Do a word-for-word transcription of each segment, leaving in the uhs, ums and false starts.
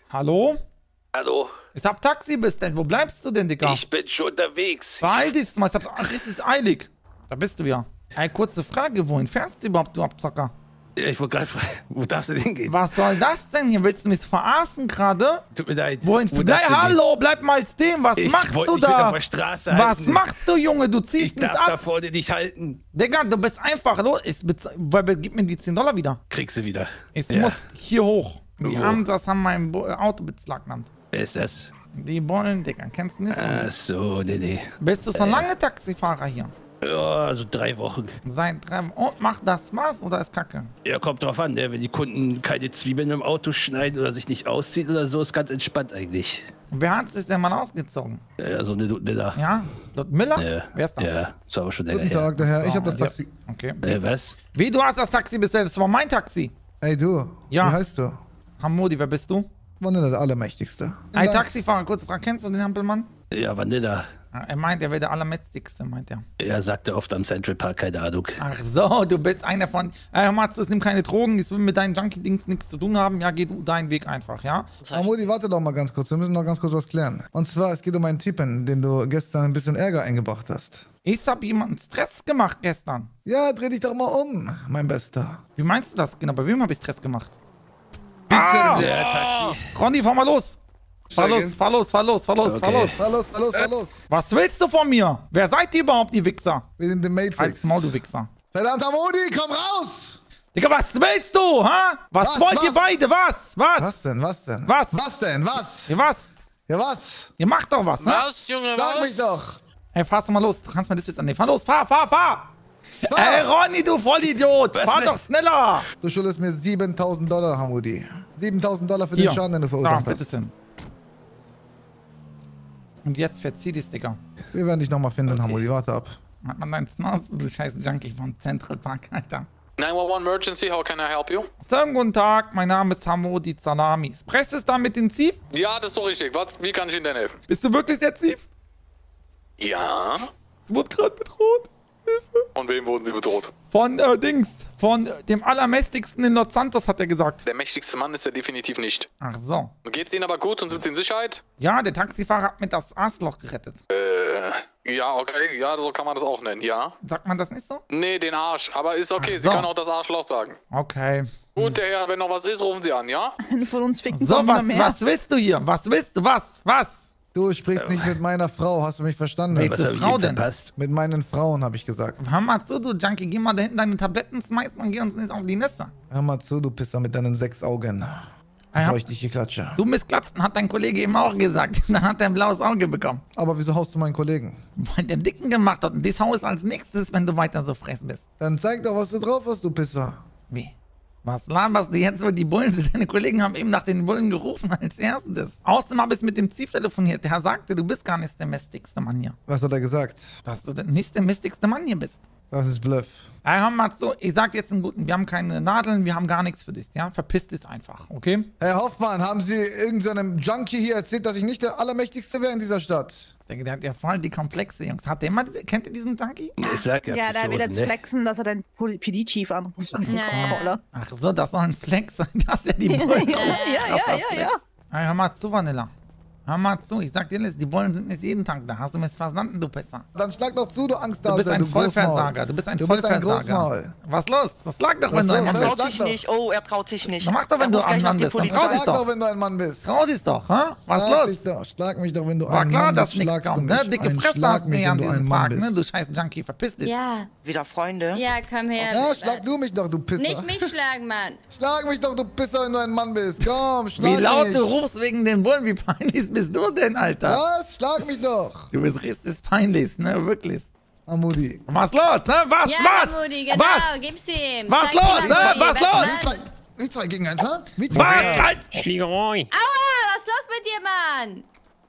Hallo? Hallo? Ich hab Taxi bist denn. Wo bleibst du denn, Digga? Ich bin schon unterwegs. Beeil dich mal. Ach, es ist eilig. Da bist du ja. Eine kurze Frage. Wohin fährst du überhaupt, du Abzocker? Ich wollte gerade fragen, wo darfst du denn hingehen? Was soll das denn hier? Willst du mich verarschen gerade? Tut mir leid. Wohin? Wo Bleib, darfst du hallo, bleib mal stehen. Was Ich machst wollt du mich wieder da? auf der Straße Was halten. machst du, Junge? Du ziehst Ich mich darf ab. da vorne nicht halten. Digga, du bist einfach los. Ich bez- weil, gib mir die zehn Dollar wieder. Kriegst du wieder. Ich Ja. muss hier hoch. Die Wo? haben das haben mein Bo- Auto beschlagnahmt. Wer ist das? Die Bullen, Digga, kennst du nicht? Ach so, nee, nee. Bist du schon lange Taxifahrer hier? Ja, also drei Wochen. Seit drei Und macht das Spaß oder ist Kacke? Ja, kommt drauf an, ne? Wenn die Kunden keine Zwiebeln im Auto schneiden oder sich nicht ausziehen oder so, ist ganz entspannt eigentlich. Wer hat sich denn mal ausgezogen? Ja, so eine Dutte da. Ja? Dort Miller? Ja, Wer ist das? ja, das war aber schon länger Guten her. Tag, der Herr. Ich So, habe das ja. Taxi. Okay. Äh, was? Wie, du hast das Taxi bestellt? Das war mein Taxi. Ey, du. Ja. Wie heißt du? Hamodi, wer bist du? Vanille, der Allermächtigste. Ein Taxifahrer, kurze Frage, kennst du den Hampelmann? Ja, Vanilla. Ah, Er meint, er wäre der Allermächtigste, meint er. Er sagte oft am Central Park, keine Ahnung. Ach so, du bist einer von... Äh, hör mal, nimm keine Drogen, das will mit deinen Junkie-Dings nichts zu tun haben. Ja, geh du deinen Weg einfach, ja? Amodi, warte doch mal ganz kurz. Wir müssen noch ganz kurz was klären. Und zwar, es geht um einen Typen, den du gestern ein bisschen Ärger eingebracht hast. Ich hab jemanden Stress gemacht gestern. Ja, dreh dich doch mal um, mein Bester. Wie meinst du das? Genau, bei wem habe ich Stress gemacht? Ah! Ja, Taxi. Ronny, fahr mal los. Fahr los, fahr los, fahr los, fahr los, fahr Okay. los. Fahr los, fahr los, fahr los. Was willst du von mir? Wer seid ihr überhaupt, die Wichser? Wir sind The Matrix. Als Maul, du Wichser. Verdammt, Amodi, komm raus! Digga, was willst du, ha? Was, Was, wollt ihr was? beide? Was? Was? Was denn, was denn? Was? Was denn, was? Ja, was? Ja, was? Ihr macht doch was, ne? Was, Junge, Sag was? mich doch. Ey, fahrst du mal los. Du kannst mir das jetzt annehmen. Fahr los, fahr, fahr, fahr. Fahr. Ey, Ronny, du Vollidiot. Was fahr denn? doch schneller. Du schuldest mir siebentausend Dollar, Hamudi. siebentausend Dollar für Hier. den Schaden, den du Da, verursacht bitte hast. schön. Und jetzt verzieh dich, Digga. Wir werden dich nochmal finden, Hamudi. Warte ab. Hat man deinen Schnauze, du scheiß Junkie von Central Park, Alter. nine one one emergency, how can I help you? Schönen guten Tag, mein Name ist Hamodi Salami. Sprichst du es da mit dem Chief? Ja, das ist so richtig. Was, wie kann ich Ihnen denn helfen? Bist du wirklich der Chief? Ja. Es wurde gerade bedroht. Von wem wurden Sie bedroht? Von, äh, Dings. Von äh, dem Allermächtigsten in Los Santos, hat er gesagt. Der mächtigste Mann ist er definitiv nicht. Ach so. Geht's Ihnen aber gut und sind Sie in Sicherheit? Ja, der Taxifahrer hat mir das Arschloch gerettet. Äh, ja, okay. Ja, so kann man das auch nennen, ja. Sagt man das nicht so? Nee, den Arsch. Aber ist okay, Ach Sie so. können auch das Arschloch sagen. Okay. Gut, der Herr, wenn noch was ist, rufen Sie an, ja? Eine von uns ficken So, kommt was, mehr. was willst du hier? Was willst du? Was? Was? Du sprichst nicht mit meiner Frau, hast du mich verstanden? Welche Was habe ich Frau ihm denn? verpasst? Mit meinen Frauen, habe ich gesagt. Hör mal zu, du Junkie. Geh mal da hinten deine Tabletten schmeißen und geh uns nicht auf die Nester. Hör mal zu, du Pisser mit deinen sechs Augen. Ja. Bevor ich dich hier klatsche. Du Missglatzen, hat dein Kollege eben auch gesagt. Dann hat er ein blaues Auge bekommen. Aber wieso haust du meinen Kollegen? Weil der Dicken gemacht hat. Und das Haus als nächstes, wenn du weiter so frech bist. Dann zeig doch, was du drauf hast, du Pisser. Wie? Was laberst du jetzt, wo die Bullen sind? Deine Kollegen haben eben nach den Bullen gerufen als erstes. Außerdem habe ich mit dem Chief telefoniert. Der sagte, du bist gar nicht der mächtigste Mann hier. Was hat er gesagt? Dass du nicht der mächtigste Mann hier bist. Das ist Bluff. Ey, hör mal zu, ich sag jetzt einen guten, wir haben keine Nadeln, wir haben gar nichts für dich, ja? Verpiss dich einfach, okay? Herr Hoffmann, haben Sie irgendeinem Junkie hier erzählt, dass ich nicht der Allermächtigste wäre in dieser Stadt? Der, der hat ja voll die Komplexe, Jungs. Hat der immer, kennt ihr diesen Junkie? Ich sag ja, Ja, da will Pistolen, jetzt ne? flexen, dass er den P D-Chief anruft. Das ist ein Caller. Ach so, das soll ein Flex sein, dass er die Bullen Ja, ja, ja, ja, ja. Ey, hör mal zu, Vanilla. Hör mal zu, ich sag dir alles, die Bullen sind nicht jeden Tag da. Hast du mich verstanden, du Pisser? Dann schlag doch zu, du Angsthase, Du bist ein du Großmaul. Vollversager, du bist ein Du bist ein Vollversager. Großmaul. Was los? Was lag doch, Was wenn du ein los? Mann Was bist? los? Traut sich nicht. Oh, er traut sich nicht. Dann mach doch, wenn Er du ruft gleich ein nach Mann die bist. Dann Polizei. trau dich Schlag doch, doch. wenn du ein Mann bist. Trau dich doch, hä? Was Schlag los? dich doch. Schlag mich doch, wenn du War ein klar, Mann dass bist. nichts Schlagst du kommt, mich. ne? Dicke Ein Fresse Schlag hast du mich, ja an wenn du diesem ein Mann Tag, ne? bist. Du scheiß Junkie, verpiss dich. Ja, Wieder Freunde. ja, komm her. Ja, schlag du mich doch, du Pisser. Nicht mich schlagen, Mann. Schlag mich doch, du Pisser, wenn du ein Mann bist. Komm, schlag Wie mich. laut du rufst wegen den Bullen, wie peinlich bist du denn, Alter? Was? Schlag mich doch. Du bist richtig peinlich, ne? Wirklich. Amudi. Was los, ne? Was, Ja, was? Mudi, genau. Was? Gib's ihm. Was Zeig's los, ihm, ne? Mudi. Was los? Mann. Zwei, wie zwei gegen eins, hä? Wie Was? zwei? Halt- Schlägerei. Aua, was ist los mit dir, Mann?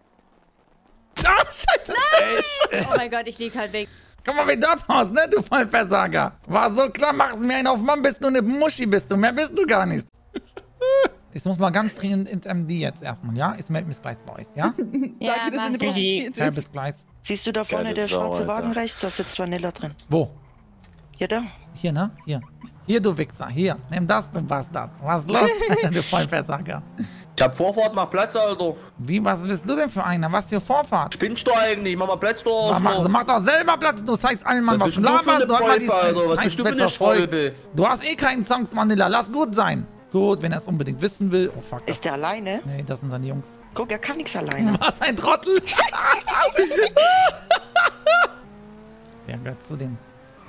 Ah, scheiße. Oh mein Gott, ich lieg halt weg. Komm mal wieder abhaust, ne, du Vollversager. War so klar, machst mir einen auf Mann, bist du eine Muschi, bist du. Mehr bist du gar nicht. Ich muss mal ganz dringend ins M D jetzt erstmal, ja? Ich melde mich gleich bei euch, ja? Ja, Sag, dass mach eine ich. Prostituierte Ja, ist. bis gleich. Siehst du da vorne der schwarze Wagen rechts? Da sitzt Vanilla drin. Wo? Ja, da. Hier, ne? Hier. Hier, du Wichser. Hier. Nimm das, du Bastard. Was ist los, du Vollversager? Ich hab Vorfahrt, mach Platz, Alter. Wie, was bist du denn für einer? Was für Vorfahrt? Spinnst du eigentlich? Mach mal Platz, du Ja, mach, Arschloch. mach doch selber Platz, du zeigst allen Mann, Was was bist du du für eine laberst. Du hast mal Pfeife, Alter? Was dieses bist du für eine Scheiß-Wetter-Voll. Schwalbe? Du hast eh keinen Songs, Manila, lass gut sein. Gut, wenn er es unbedingt wissen will. Oh, fuck. Das. Ist der alleine? Nee, das sind seine Jungs. Guck, er kann nichts alleine. Was ein Trottel. Der gehört zu den...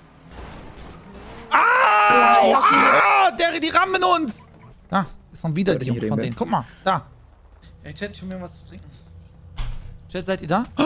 Ah! Ah! Der, die rammen uns! Da, ist noch wieder die Jungs von denen. Guck mal, da. Ey, Chat, ich hol mir was zu trinken. Chat, seid ihr da? Oh!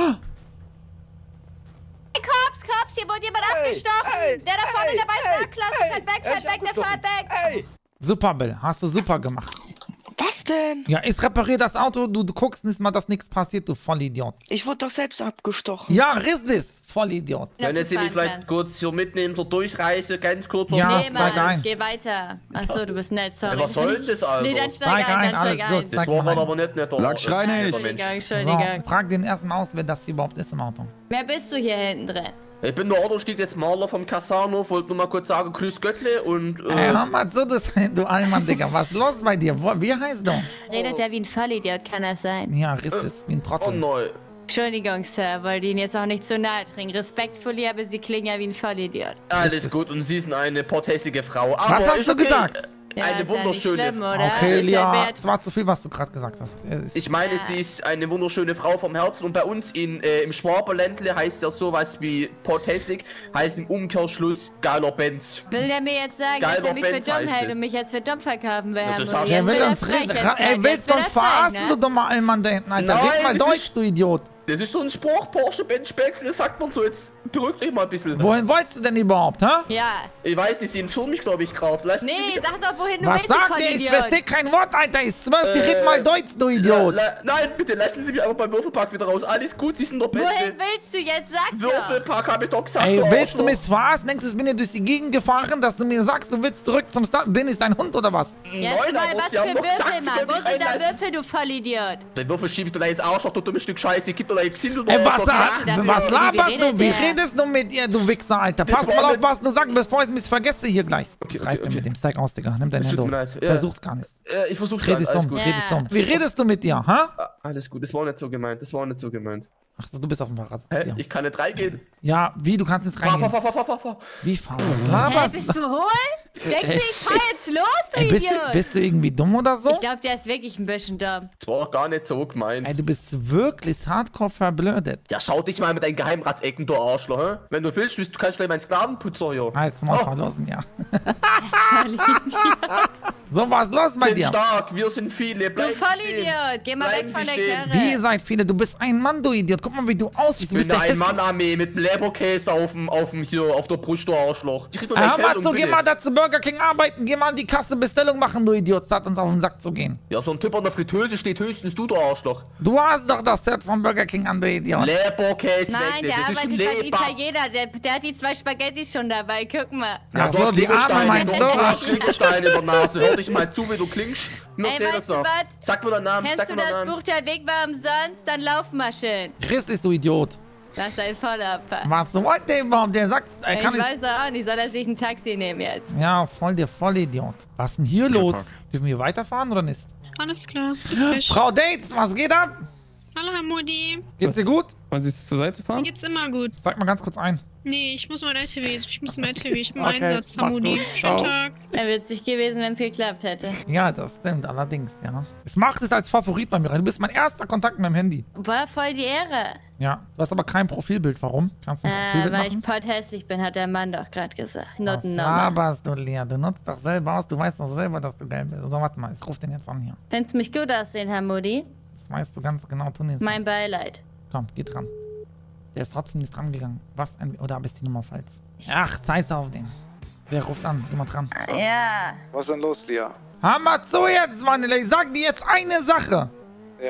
Cops, Cops, hier wurde jemand abgestochen. Der da vorne in der weißen A-Klasse. Fährt weg, fährt weg, der fährt weg. Super, Bill. Hast du super gemacht. Was denn? Ja, ich repariere das Auto. Du, du guckst nicht mal, dass nichts passiert, du Vollidiot. Ich wurde doch selbst abgestochen. Ja, riss das, Vollidiot. Können Sie mich vielleicht kannst. kurz hier mitnehmen zur Durchreise, ganz kurz? Ja, Nee, steig Mann, ein. geh weiter. Achso, du bist nett, sorry. Ja, was soll denn das, Alter? Nee, dann Steig steig ein, ein, dann alles steig gut. ein. Das Steig war mal gerade ein. aber nicht netter. Lack, schrei nicht. Entschuldigung, So, Entschuldigung. frag den ersten aus, wer das überhaupt ist im Auto. Wer bist du hier hinten drin? Ich bin der Autostieg jetzt Maler vom Casano, wollte nur mal kurz sagen, grüß Göttle und... Ey, hör mal zu, das, du Allmann, Digga. Was ist los bei dir? Wo, wie heißt du? Redet der wie ein Vollidiot, kann das sein? Ja, riss das, wie ein Oh Trottel. nein. Entschuldigung, Sir, wollte Ihnen jetzt auch nicht zu nahe dringen. Respektvoll, aber Sie klingen ja wie ein Vollidiot. Alles gut, und Sie sind eine porthässliche Frau. Aber Was hast ist du okay. gesagt? Ja, Eine ist ja nicht wunderschöne schlimm, Frau. oder? Okay, Ist ja Lia, wert- es war zu viel, was du gerade gesagt hast. Es- Ich meine, Ja. sie ist eine wunderschöne Frau vom Herzen und bei uns in, äh, im Schwaberländle heißt ja sowas wie porthässlich, heißt im Umkehrschluss geiler Benz. Will der mir jetzt sagen, Geiler dass er mich für Benz dumm heißt hält es. und mich jetzt für dumm verkaufen will? Ja, das Herr hast Mulli? du- Er Jetzt will wird uns frech, reden. jetzt Er wird- willst jetzt wird uns frech, verarschen, ne? du dummer Allmann da hinten, Alter. Nein, Red mal das Deutsch, ist- du Idiot. Das ist so ein Spruch, Porsche Benz Spätzle, sagt man so, jetzt beruhigt euch mal ein bisschen. Wohin wolltest du denn überhaupt, hä? Ja. Ich weiß nicht, sie entführen mich, glaube ich, gerade. Lassen Sie Nee, mich... sag doch, wohin du Was willst, du sagt der? Ich Vollidiot. verstehe kein Wort, Alter. Ich schwör's, dir, Äh, red mal Deutsch, du Idiot. La, la, nein, bitte, lassen Sie mich einfach beim Würfelpark wieder raus. Alles gut, Sie sind der Beste. Wohin willst du jetzt? Sag doch. Würfelpark habe ich doch gesagt. Ey, du willst du Arschloch. mich verarschen? Denkst du, ich bin hier durch die Gegend gefahren, dass du mir sagst, du willst zurück zum Start? Bin ich dein Hund oder was? Jetzt Nein, mal, aber was Sie für haben doch gesagt, Würfel, Sie Mann. können Wo mich sind da reinlassen. Würfel, du Vollidiot? Den Würfel schieb ich doch jetzt Arschloch, du dumme Stück Scheiße. Gib doch dein Xindel, du Ey, was, Arschloch. das was, ist- was wie laberst redet du? Wie der? redest du mit ihr, du Wichser, Alter? Das Pass war mal auf, mit- was du sagst, bevor ich mich vergesse hier gleich. Okay, Das reicht okay, mir okay. mit dem. Steig aus, Digga. Nimm dein Es Handy tut hoch. mir leid, ja. Versuch's gar nicht. Äh, ich versuch's Dreh dann, dich alles um, gut. dreh dich Ja. um. Wie redest du mit dir, ha? Ah, alles gut, das war nicht so gemeint, das war nicht so gemeint. Ach, du bist auf dem Fahrrad. Hä? Ja. Ich kann nicht reingehen. Ja, wie? Du kannst nicht Fahr, fahr, reingehen. fahr, fahr, fahr, fahr, fahr. Wie fahr? Was Hä, laberst bist du hohl? Denkst du, ich fahr jetzt los, du Ey, bist, du, Idiot? bist du irgendwie dumm oder so? Ich glaube, der ist wirklich ein bisschen dumm. Das war doch gar nicht so gemeint. Ey, du bist wirklich hardcore verblödet. Ja, schau dich mal mit deinen Geheimratsecken, du Arschloch, hä? Wenn du willst, du kannst gleich meinen Sklavenputzer hier. Als mal Oh. verlassen, ja. Vollidiot. So, was ist los bei Sind dir? stark, wir sind viele. Du Bleiben Sie stehen. Vollidiot. Geh mal Bleiben weg von Sie der stehen. Karre. Wie, ihr seid viele? Du bist ein Mann, du Idiot. Guck mal, wie du aussiehst. Du Ich bist bin der eine Hässliche. Mann-Armee mit dem Leberkäse auf dem, auf dem, hier, auf der Brust, du Arschloch. Ich krieg nur Hör deine mal Kältung, zu, geh bitte. mal da zu Burger King arbeiten. Geh mal an die Kasse Bestellung machen, du Idiot. Statt uns auf den Sack zu gehen. Ja, so ein Typ an der Fritteuse steht höchstens du, du Arschloch. Du hast doch das Set von Burger King an, du Idiot. Leberkäse Nein, weg, der das ist arbeitet ein beim Leber. Italiener. Der, der hat die zwei Spaghettis schon dabei. Guck mal. Ach du so, hast die Arme Klingelsteine, meinst du du? hast Klingelsteine in der Nase. Hör dich mal zu, wie du klingst. Nur Ey, seh weißt das du doch. was? Sag mir deinen Namen, Kennst sag du mir das deinen Namen. Buch Der Weg war umsonst? Dann lauf mal schön. Christ ist du Idiot. Das ist ein Vollopfer. Was wollt der überhaupt? Der sagt, er Ich kann nicht. weiß auch nicht. Soll er sich ein Taxi nehmen jetzt? Ja, voll der Vollidiot. Was ist denn hier los? Dürfen wir weiterfahren oder nicht? Alles klar. Bis gleich. Frau Dates, was geht ab? Hallo, Herr Modi. Geht's dir gut? Wollen Sie zur Seite Mir fahren? geht's immer gut. Sag mal ganz kurz ein. Nee, ich muss mein L T W. Ich muss mein L T W. Ich bin im Okay, Einsatz, Herr mach's Modi. gut. Schönen Ciao. Tag. Wäre witzig gewesen, wenn es geklappt hätte. Ja, das stimmt, allerdings, ja. Es macht es als Favorit bei mir rein. Du bist mein erster Kontakt mit dem Handy. War voll die Ehre. Ja, du hast aber kein Profilbild. Warum? Kannst du ein Äh, Profilbild weil ich machen? potthässlich bin, hat der Mann doch gerade gesagt. Not Was normal. laberst du, Lea? Du nutzt doch selber aus. Du weißt doch selber, dass du geil bist. So, warte mal. Ich ruf den jetzt an hier. Findest mich gut aussehen, Herr Modi? Das weißt du ganz genau, Tunis. Mein Beileid. Komm, geh dran. Der ist trotzdem nicht dran gegangen. Was ein... Oder hab ich die Nummer falsch? Ach, scheiß auf den. Der ruft an. Geh mal dran. Ja. Was ist denn los, Lia? Hör mal zu jetzt, Mann. Ich sag dir jetzt eine Sache. Ja.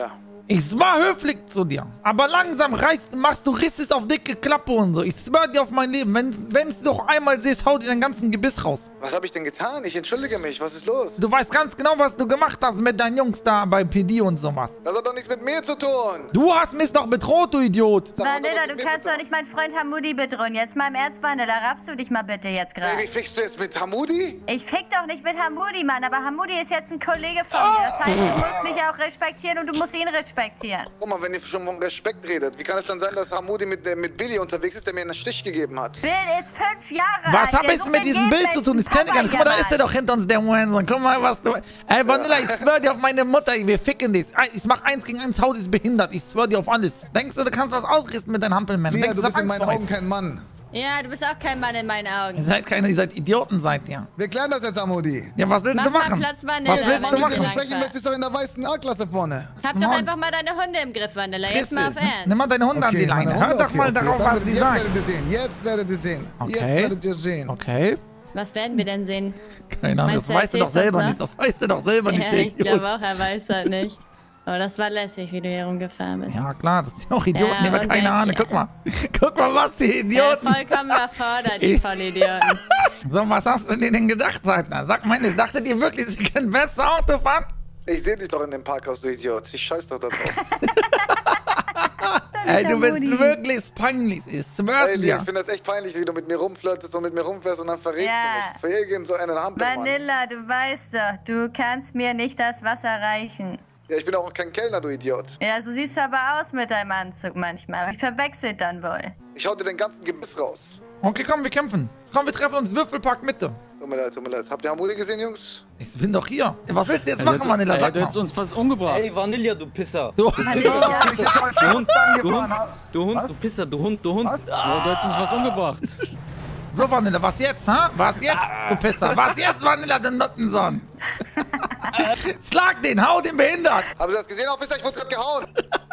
Ich war höflich zu dir. Aber langsam reißt, machst du Risses auf dicke Klappe und so. Ich schwör dir auf mein Leben. Wenn wenn du noch einmal siehst, hau dir den ganzen Gebiss raus. Was habe ich denn getan? Ich entschuldige mich. Was ist los? Du weißt ganz genau, was du gemacht hast mit deinen Jungs da beim P D und sowas. Das hat doch nichts mit mir zu tun. Du hast mich doch bedroht, du Idiot. Vanilla, du kannst doch nicht meinen Freund Hamudi bedrohen. Jetzt mal im Ernst, Vanilla, raffst du dich mal bitte jetzt gerade. Wie fickst du jetzt mit Hamudi? Ich fick doch nicht mit Hamudi, Mann, aber Hamudi ist jetzt ein Kollege von mir. Das heißt, du musst mich auch respektieren und du musst ihn respektieren. Guck mal, wenn ihr schon von Respekt redet, wie kann es dann sein, dass Hamudi mit, äh, mit Billy unterwegs ist, der mir einen Stich gegeben hat? Bill ist fünf Jahre alt. Was hab Der ich sucht mit den diesem Bild zu tun? Ich kenne gar nicht. Guck mal, da ist der doch hinter uns, der Hurensohn. Guck mal, was du... Ey, Vanilla, ich schwör dir auf meine Mutter, wir ficken dich. Ich mach eins gegen eins, Haut ist behindert. Ich schwör dir auf alles. Denkst du, du kannst was ausrichten mit deinen Hampelmännern? Lia, Denkst du bist das in meinen Angst vor Augen euch? kein Mann. Ja, du bist auch kein Mann in meinen Augen. Ihr seid keine, ihr seid Idioten, seid ihr. Wir klären das jetzt, Hamudi. Ja, was willst Mach du mal machen? Platz, Vanilla, Was willst wenn du du machen? so Sprechen wir jetzt doch in der weißen A-Klasse vorne. Hab doch einfach mal deine Hunde im Griff, Vanilla. Jetzt mal auf Christus, Ernst. nimm mal deine Hunde an die meine Leine. Hunde, Hör doch okay, mal okay. darauf, Dann was werdet- die Jetzt sagt. werdet ihr sehen. Jetzt werdet ihr sehen. Jetzt Okay. werdet ihr sehen. Okay. Was werden wir denn sehen? Keine Ahnung, Meinst das du, weißt du doch erzählst uns selber noch? nicht. Das weißt du doch selber nicht, Ja, der ich glaube Idiot. auch, er weiß halt nicht. Aber das war lässig, wie du hier rumgefahren bist. Ja, klar, das sind auch Idioten, Ja, die haben und keine dann- Ahnung. Guck mal. Guck mal, was die Ja, Idioten. vollkommen überfordert, die Ich- Vollidioten. So, was hast du dir denn gedacht, Seidner? Sag mal, ich dachte dir wirklich, sie können besser Auto fahren? Ich sehe dich doch in dem Parkhaus, du Idiot. Ich scheiß doch da drauf. Ey, du bist Hamudi. wirklich peinlich. Ich schwör's Ey, Lia, ich dir. finde das echt peinlich, wie du mit mir rumflirtest und mit mir rumfährst und dann verrätst Ja. du mich. Für irgend so einen Hampelmann. Vanilla, du weißt doch, du kannst mir nicht das Wasser reichen. Ja, ich bin auch kein Kellner, du Idiot. Ja, so siehst du aber aus mit deinem Anzug manchmal. Ich verwechselt dann wohl. Ich hau dir den ganzen Gebiss raus. Okay, komm, wir kämpfen. Komm, wir treffen uns Würfelpark Mitte. Tut mir leid, tut mir leid. Habt ihr Hamudi gesehen, Jungs? Ich bin doch hier. Was willst du jetzt machen, Vanilla? Sag mal. uns fast umgebracht. Ey, Vanilla, du Pisser. Du, Ich hätte euch fast angefahren. Du Hund, Was? du Pisser, du Hund, du Hund. Was? Ja, du hättest uns was umgebracht. so, Vanilla, was jetzt, ha? Was jetzt, du Pisser? Was jetzt, Vanilla, den Nuttensohn? Schlag den, hau den behindert. Haben Sie das gesehen, Officer? Ich wurde gerade gehauen.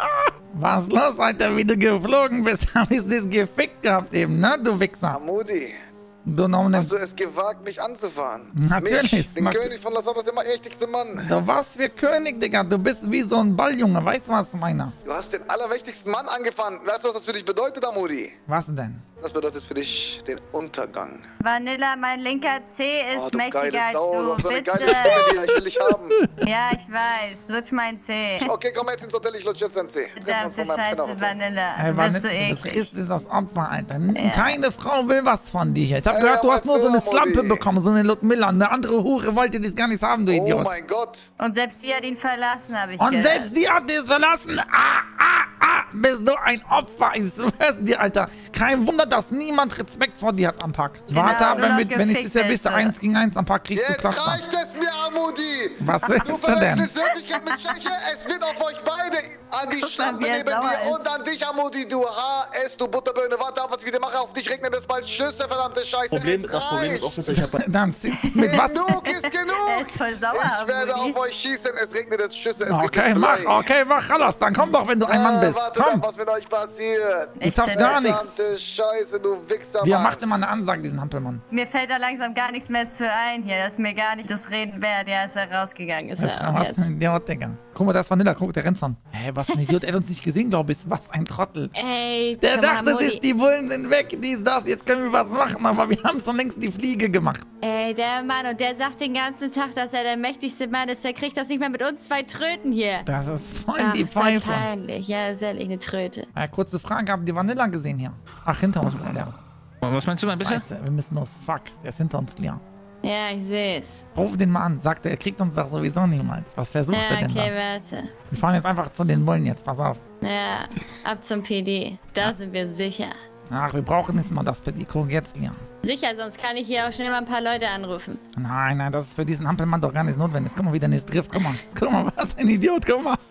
Was los, Alter, wie du geflogen bist? Hab ich das gefickt gehabt eben, ne, du Wichser? Hamudi, Du noch ne... hast du es gewagt, mich anzufahren? Natürlich, Mich, den nat- König von Lassadas, der mächtigste Mann. Du was für König, Digga. Du bist wie so ein Balljunge. Weißt du, was, meiner? Du hast den allermächtigsten Mann angefahren. Weißt du, was das für dich bedeutet, Hamudi? Was denn? Das bedeutet für dich den Untergang. Vanilla, mein linker C ist Oh, du mächtiger geile als Sau, du du. hast so eine Bitte. geile Stimme, Lia. Ich will dich haben. Ja, ich weiß. Lutsch mein C. Okay, komm jetzt ins Hotel, ich lutsch jetzt dein Zeh. Wir treffen uns Verdammte von meinem Scheiße, Pennerhotel. Vanilla. Ey, Du Vanilla, bist so das eklig. ist das Opfer, Alter. Keine Frau will was von dir hier. Ich hab Ey, gehört, du hast aber nur so eine so, Slampe Modi. bekommen, so eine Ludmilla. Eine andere Hure wollte dich gar nicht haben, du Oh Idiot. mein Gott. Und selbst die hat ihn verlassen, habe ich Und gehört. selbst die hat dich verlassen. Ah, ah, ah. Bist du ein Opfer. Ich schwör's dir, Alter. Kein Wunder, dass niemand Respekt vor dir hat am Park. Genau, Warte ab, wenn, noch wir, wenn ich gefickt das ja bis ist, äh. eins gegen eins am Park kriegst du Jetzt Klapser. reicht es mir, Hamudi. Was Du willst du denn? verwechselst Höflichkeit mit Schwäche. Es wird auf euch beide an die Guck mal, Schlampe wie er neben sauer dir ist. und an dich, Hamudi, du H S, du Butterbirne. Warte ab, was ich wieder mache. Auf dich regnet es bald Schüsse, verdammte Scheiße. Problem, Es das Problem ist, reicht. Officer, ich hab Dann mit was? Genug ist Er genug. ist voll sauer, Ich werde Hamudi. auf euch schießen. Es regnet jetzt Schüsse. Es Okay, regnet mach, Blei. okay, mach alles. Dann komm doch, wenn du ein Mann Äh, bist. Warte Komm. ab, was mit euch passiert. Ich schaff gar nichts. Verdammte Scheiße, du Wichser, Der Mann. macht immer eine Ansage, diesen Hampelmann. Mir fällt da langsam gar nichts mehr zu ein hier. Das ist mir gar nicht das Reden wert. Ja, ist er rausgegangen. Ist Was er auch für jetzt. ein Idiot, Digga. Guck mal, da ist Vanilla, guck, der rennt schon. Hä, was ein Idiot, er hat uns nicht gesehen, glaub ich. Was ein Trottel. Ey, Der guck mal, dachte Hamudi. sich, die Bullen sind weg, dies, das, jetzt können wir was machen, aber wir haben schon längst die Fliege gemacht. Ey, der Mann, und der sagt den ganzen Tag, dass er der mächtigste Mann ist. Der kriegt das nicht mehr mit uns zwei Tröten hier. Das ist voll Ach, die ist ja Pfeife. peinlich. Ja, ist ehrlich eine Tröte. Ja, kurze Frage, habt ihr Vanilla gesehen hier? Ach, hinter uns ist der. Was meinst du mal ein bisschen? Scheiße, wir müssen los. Fuck, der ist hinter uns, Lia. Ja, ich seh's. Ruf den mal an, sagt er, er kriegt uns doch sowieso niemals. Was versucht Ja, er denn okay, da? warte. Wir fahren jetzt einfach zu den Bullen jetzt, pass auf. Ja, ab zum P D. Da sind wir sicher. Ach, wir brauchen nicht mal das Petit. Guck jetzt, Lia. Sicher, sonst kann ich hier auch schnell mal ein paar Leute anrufen. Nein, nein, das ist für diesen Hampelmann doch gar nicht notwendig. Guck mal, wie der nicht trifft. Guck mal, guck mal, was ein Idiot, guck mal.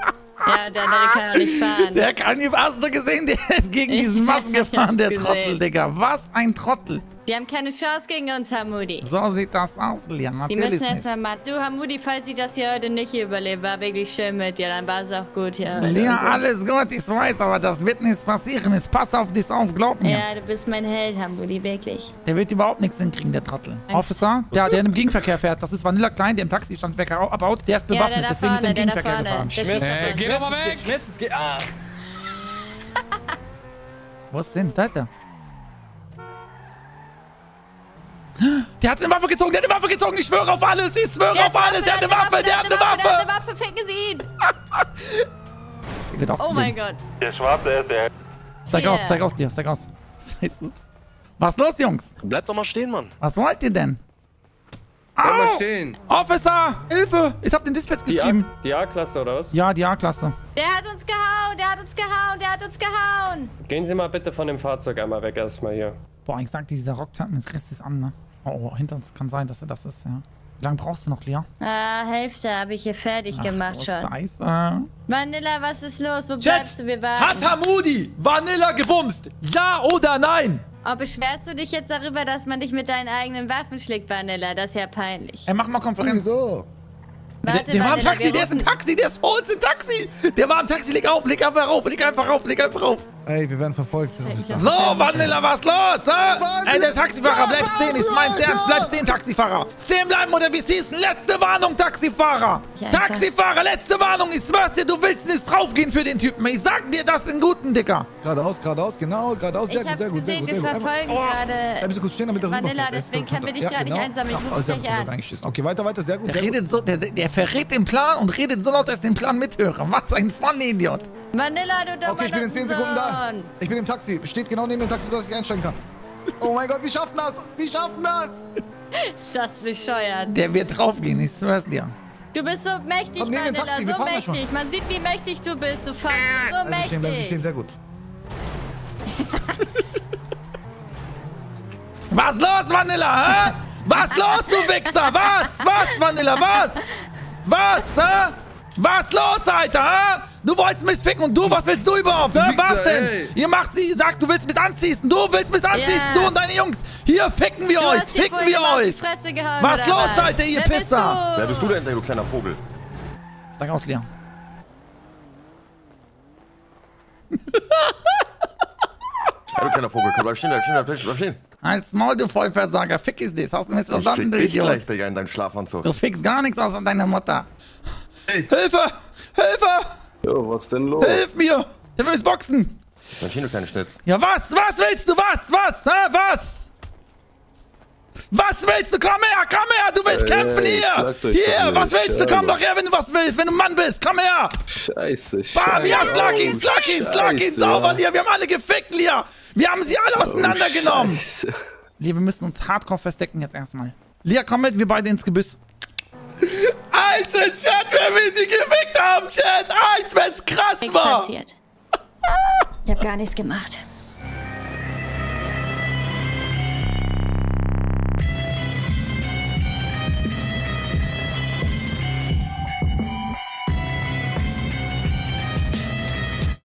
Ja, der andere kann auch nicht fahren. Der kann nicht, hast du gesehen, der ist gegen diesen Mast Ich gefahren, hab's der gesehen. Trottel, Digga. Was ein Trottel. Die haben keine Chance gegen uns, Hamudi. So sieht das aus, Lia. Die Natürlich müssen nicht. erstmal mal. Du, Hamudi, falls ich das hier heute nicht überlebe, war wirklich schön mit dir. Dann war es auch gut hier. heute Lia, und so. alles gut, ich weiß, aber das wird nichts passieren. Jetzt pass auf dich auf, glaub mir. Ja, du bist mein Held, Hamudi, wirklich. Der wird überhaupt nichts hinkriegen, der Trottel. Angst. Officer, der, der im Gegenverkehr fährt, das ist Vanilla Klein, der im Taxistand weg abhaut, der ist Ja, bewaffnet, der da deswegen ist er im vorne, der da Gegenverkehr vorne. gefahren. Der schießt Äh, auf geh uns. doch mal weg! Schnitz, es geht. Ah. Wo ist denn? Da ist er. Der hat eine Waffe gezogen, der hat eine Waffe gezogen, ich schwöre auf alles, ich schwöre Der auf alles, der hat eine Waffe, der hat eine Der hat Waffe! eine Waffe, ficken Sie ihn! Der geht auch Oh zu mein denen. Gott. Der Schwarze ist der. Steig Yeah. aus, steig aus, Lia, steig aus. Was ist los, Jungs? Bleib doch mal stehen, Mann. Was wollt ihr denn? Bleib mal Au! stehen. Officer! Hilfe! Ich hab den Dispatch geschrieben. Die A-Klasse oder was? Ja, die A-Klasse. Der hat uns gehauen, der hat uns gehauen, der hat uns gehauen. Gehen Sie mal bitte von dem Fahrzeug einmal weg erstmal hier. Boah, ich sag dir, dieser Rock hört mir das richtig an, ne? Oh, oh, hinter uns kann sein, dass er das ist, ja. Wie lange brauchst du noch, Lia? Ah, Hälfte habe ich hier fertig Ach, gemacht du schon. Scheiße. Vanilla, was ist los? Wo Chat, bleibst du? Wir warten. hat Hamudi Vanilla gebumst? Ja oder nein? Oh, beschwerst du dich jetzt darüber, dass man dich mit deinen eigenen Waffen schlägt, Vanilla? Das ist ja peinlich. Ey, mach mal Konferenz. Wieso? Der, Warte, der war im Vanilla, Taxi, wir der ist im rufen- Taxi, der ist vor uns im Taxi. Der war im Taxi, leg auf, leg einfach auf, leg einfach auf, leg einfach auf. Ey, wir werden verfolgt. Das hätte ich auch So, Vanilla, was los, hä? Ey, der Taxifahrer, bleib stehen, ich mein's ernst, bleib stehen, Taxifahrer. Stehen bleiben oder wir schießen. Letzte Warnung, Taxifahrer. Ja, einfach. Taxifahrer, letzte Warnung, ich schwör's dir, du willst nicht draufgehen für den Typen. Ich sag dir das in guten, Dicker. Geradeaus, geradeaus, genau, geradeaus. Sehr Ich gut, sehr hab's gut, sehr gesehen, gut. wir sehr gut. verfolgen Bleib gerade. ein bisschen kurz stehen, damit er Vanilla, rüberfährt. deswegen können wir dich Ja, gerade nicht genau. einsammeln. Ich Ja, ruf sehr dich gut, an. reingeschissen. Okay, weiter, weiter, sehr gut. Der Sehr gut. redet so, der, der verrät den Plan und redet so laut, dass ich den Plan mithöre. Was ein Vollidiot. Vanilla, du dummer Okay, ich bin in zehn Sekunden da. Sohn. Ich bin im Taxi. Steht genau neben dem Taxi, sodass ich einsteigen kann. Oh mein Gott, sie schaffen das! Sie schaffen das! Ist das bescheuert. Der wird draufgehen, ich schwör's dir. Du bist so mächtig, Komm, neben dem Vanilla, Taxi, wir so fahren da schon. mächtig. Man sieht, wie mächtig du bist, du Fax. So Also stehen, bleiben Sie stehen, mächtig. sehr gut. Was los, Vanilla, hä? Was los, du Wichser? Was? Was, Vanilla, was? Was, hä? Was los, Alter, hä? Du wolltest mich ficken und du, was willst du überhaupt, hä? Wichser, Was denn? ey. Ihr macht sie, sagt, du willst mich anziehen, du willst mich anziehen, Ja. du und deine Jungs. Hier ficken wir Du euch, hast dir ficken vorhin wir immer auf die euch. Fresse gehauen, Was oder los, was? Alter, ihr Wer bist Pisser? du? Wer bist du denn, du kleiner Vogel? Steig aus, Leon. Ja, du kleiner Vogel, komm, bleib stehen, bleib stehen, bleib stehen, bleib stehen. Als Maul, du Vollversager, fick ich dich. Hast du mich Ich verstanden, fick du dich Idiot? gleich, Digga, in deinen Schlafanzug. Du fickst gar nichts außer deiner Mutter. Hey. Hilfe! Hilfe! Jo, was denn los? Hilf mir! Der will mich boxen! Bleib stehen, du kleiner Schnitt. Ja, was? Was willst du? Was? Was? Hä? Was? Was willst du? Komm her! Komm her! Du willst Ey, kämpfen hier! schlagt euch Hier! doch Was nicht, willst du? Komm Alter. doch her, wenn du was willst! Wenn du ein Mann bist! Komm her! Scheiße, scheiße. Bam! Ja, schlag ihn! Schlag ihn! Schlag ihn! Scheiße, Sauber, ja. Lia! Wir haben alle gefickt, Lia! Wir haben sie alle auseinandergenommen! Scheiße. Lia, wir müssen uns hardcore verstecken jetzt erstmal. Lia, komm mit, wir beide ins Gebüsch. Eins in Chat, wer will sie gefickt haben, Chat! Eins, wenn's krass Nichts war! passiert. Ich hab gar nichts gemacht.